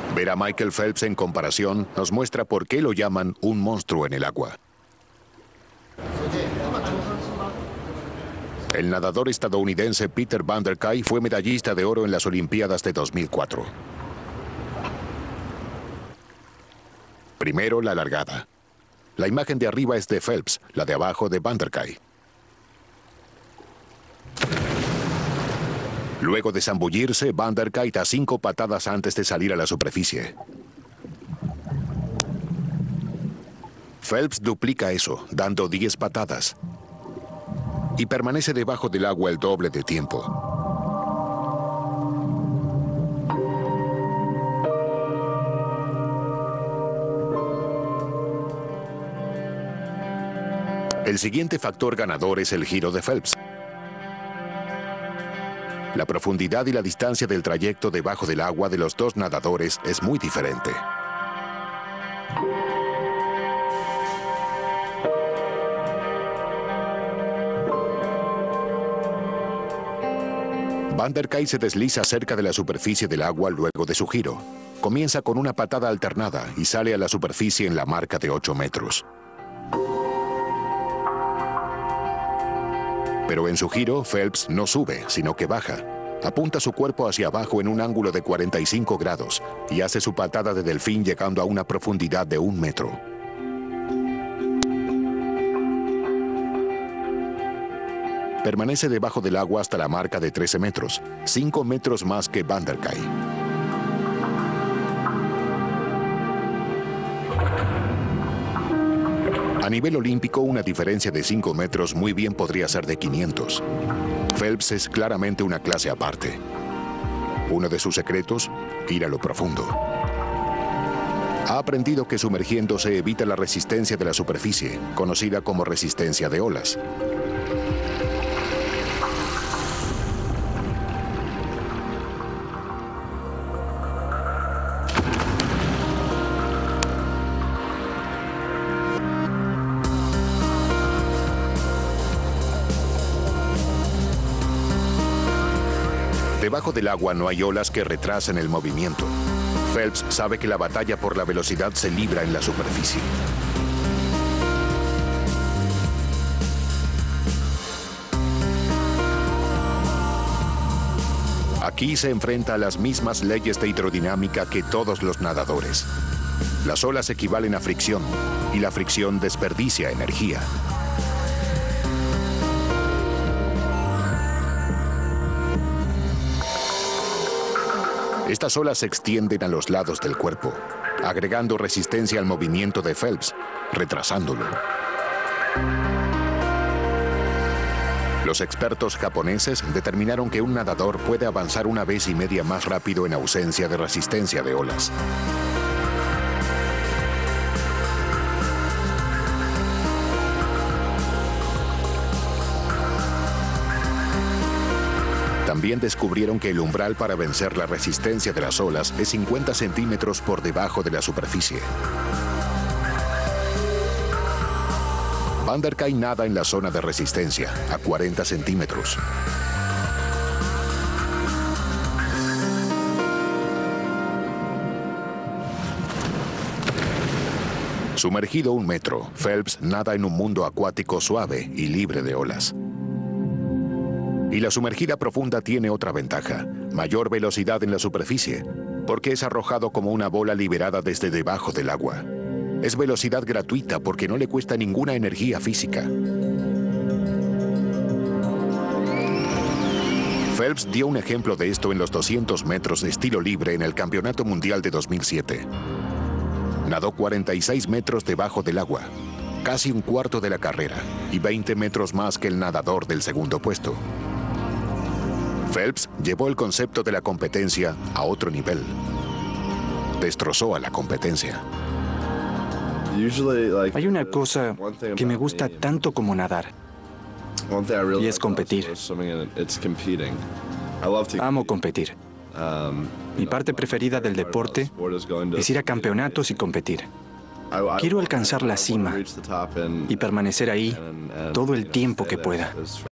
Ver a Michael Phelps en comparación nos muestra por qué lo llaman un monstruo en el agua. El nadador estadounidense Peter Van der Kay fue medallista de oro en las Olimpiadas de 2004. Primero, la largada. La imagen de arriba es de Phelps, la de abajo de Van der Kay. Luego de zambullirse, Van der Kay da 5 patadas antes de salir a la superficie. Phelps duplica eso, dando 10 patadas. Y permanece debajo del agua el doble de tiempo. El siguiente factor ganador es el giro de Phelps. La profundidad y la distancia del trayecto debajo del agua de los dos nadadores es muy diferente. Van der Kay se desliza cerca de la superficie del agua luego de su giro. Comienza con una patada alternada y sale a la superficie en la marca de 8 metros. Pero en su giro, Phelps no sube, sino que baja. Apunta su cuerpo hacia abajo en un ángulo de 45 grados y hace su patada de delfín llegando a una profundidad de 1 metro. Permanece debajo del agua hasta la marca de 13 metros, 5 metros más que Van der Kay. A nivel olímpico, una diferencia de 5 metros muy bien podría ser de 500. Phelps es claramente una clase aparte. Uno de sus secretos, ir a lo profundo. Ha aprendido que sumergiéndose evita la resistencia de la superficie, conocida como resistencia de olas. Debajo del agua no hay olas que retrasen el movimiento. Phelps sabe que la batalla por la velocidad se libra en la superficie. Aquí se enfrenta a las mismas leyes de hidrodinámica que todos los nadadores. Las olas equivalen a fricción y la fricción desperdicia energía. Estas olas se extienden a los lados del cuerpo, agregando resistencia al movimiento de Phelps, retrasándolo. Los expertos japoneses determinaron que un nadador puede avanzar 1,5 veces más rápido en ausencia de resistencia de olas. También descubrieron que el umbral para vencer la resistencia de las olas es 50 centímetros por debajo de la superficie. Van der Kay nada en la zona de resistencia, a 40 centímetros. Sumergido 1 metro, Phelps nada en un mundo acuático suave y libre de olas. Y la sumergida profunda tiene otra ventaja, mayor velocidad en la superficie, porque es arrojado como una bola liberada desde debajo del agua. Es velocidad gratuita porque no le cuesta ninguna energía física. Phelps dio un ejemplo de esto en los 200 metros de estilo libre en el Campeonato Mundial de 2007. Nadó 46 metros debajo del agua, casi 1/4 de la carrera y 20 metros más que el nadador del segundo puesto. Phelps llevó el concepto de la competencia a otro nivel. Destrozó a la competencia. Hay una cosa que me gusta tanto como nadar, y es competir. Amo competir. Mi parte preferida del deporte es ir a campeonatos y competir. Quiero alcanzar la cima y permanecer ahí todo el tiempo que pueda.